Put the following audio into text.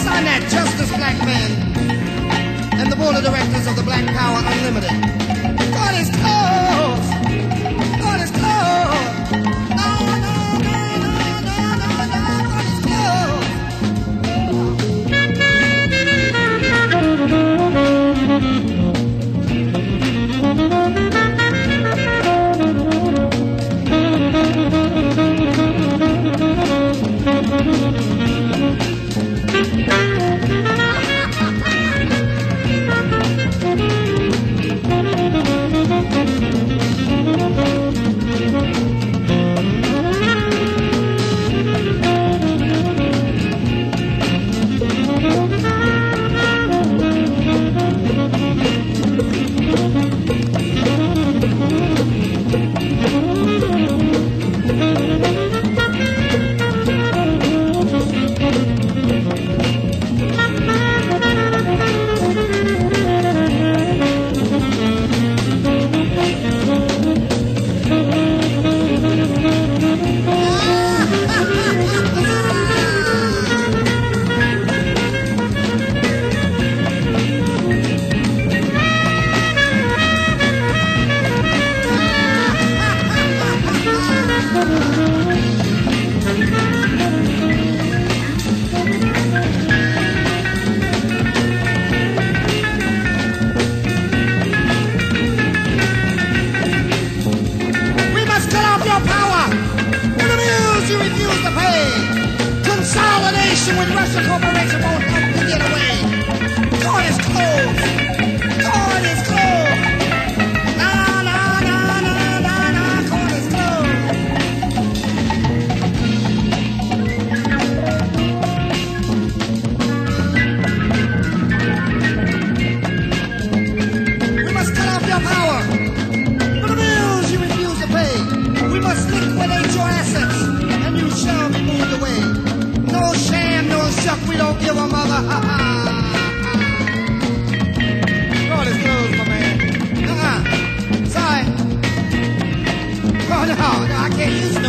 I'm that Justice Black man and the board of directors of the Black Power Unlimited. God is closed. God is closed. No, no, no, no, no, no, no. God is closed. With Russia Corporation won't help you get away. God is closed. God is closed. No, no, no, no, no, no. God is closed. We must cut off your power for the bills you refuse to pay. We must liquidate your assets, and you shall be moved away. No sham, no shuck, we don't give a mother. Ha ha. God is closed, my man. Sorry. Oh no, I can't use no